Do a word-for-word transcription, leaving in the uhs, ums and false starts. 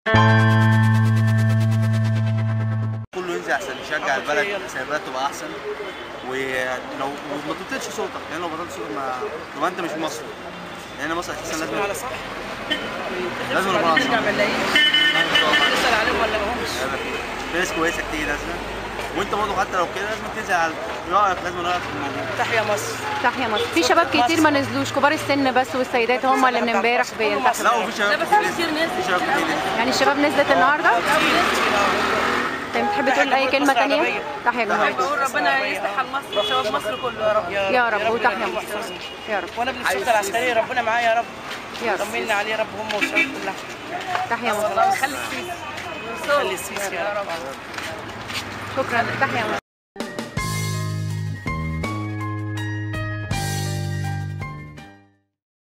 كله ينزل عشان يشجع البلد، عشان البلد تبقى احسن. ولو ما تبطلش صوتك، لان لو بطلت صوتك ما تبقى انت مش مصري. لان مصر اساسا لازم على صح. لازم نبقى نرجع بنلاقيه نسال عليهم ولا ماهمش. في ناس كويسه كتير نازله، وانت برضه حتى لو كده لازم تنزل على رايك، لازم رايك في الموضوع. تحيا مصر. تحيا مصر. في شباب كتير ما نزلوش، كبار السن بس والسيدات هم اللي من امبارح بينتخبوا. لا وفي شباب كتير نزل. في شباب كتير نزل. يعني الشباب نزلت النهارده؟ طيب تحب تقول اي كلمه ثانيه؟ تحيا جمهوريه. بقول ربنا يصلح حال مصر وشباب مصر كله يا رب. يا رب وتحيا مصر يا رب. وانا بالشرطه العسكريه ربنا معايا يا رب. يا رب. طمنا عليه يا رب هم والشباب كلها. تحيا مصر. خلي السيسي. خلي السيسي يا رب. شكرا. تحيا مصر.